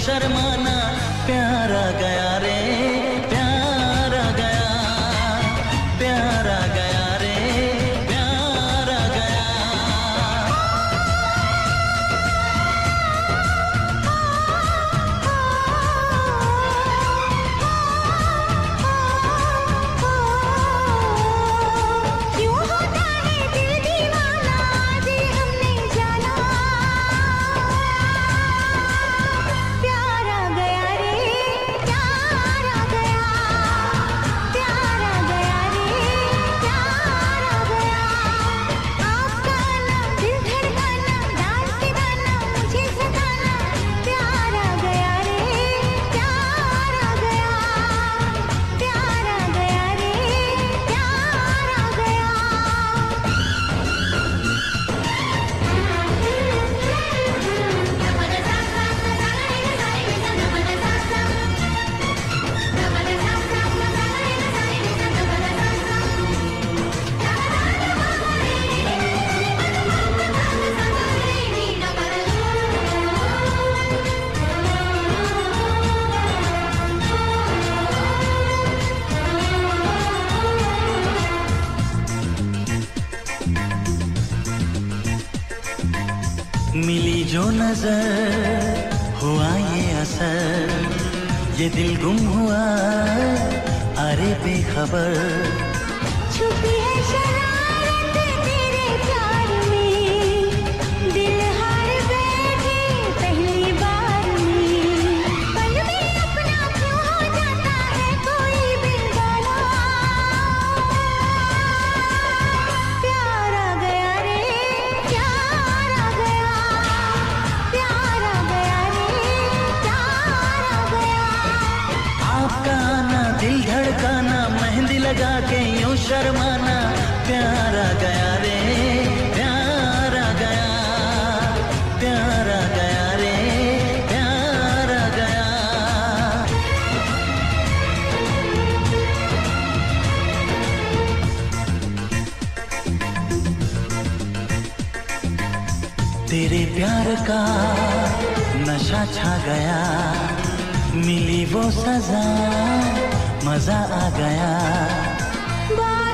शर्माना, प्यार आ गया रे, प्यार आ गया, प्यार आ गया रे, प्यार आ गया। क्यों होता है दिल दीवाना, दिल हमने जाना, प्यार आ गया रे, प्यार आ गया, प्यार आ गया रे, प्यार आ गया। आपका नाम दिल धड़काना, डाल के दाना मुझे सताना, प्यार आ गया रे, प्यार आ गया, प्यार आ गया रे, प्यार आ गया। मिली जो नजर हुआ ये असर, ये दिल गुम हुआ अरे बेखबर। छुपी है शरारत तेरे प्यार में, दिल हार बैठे पहली बार में। पल में अपना क्यों हो जाता है कोई बेगाना, प्यार आ गया रे, प्यार आ गया, प्यार आ गया रे, प्यार आ गया। आपका आना दिल धड़काना, मेहंदी लगा के यूं शर्माना, प्यार आ गया रे, प्यार आ गया, प्यार आ गया रे, प्यार आ गया। तेरे प्यार का नशा छा गया, मिली वो सजा, मजा आ गया।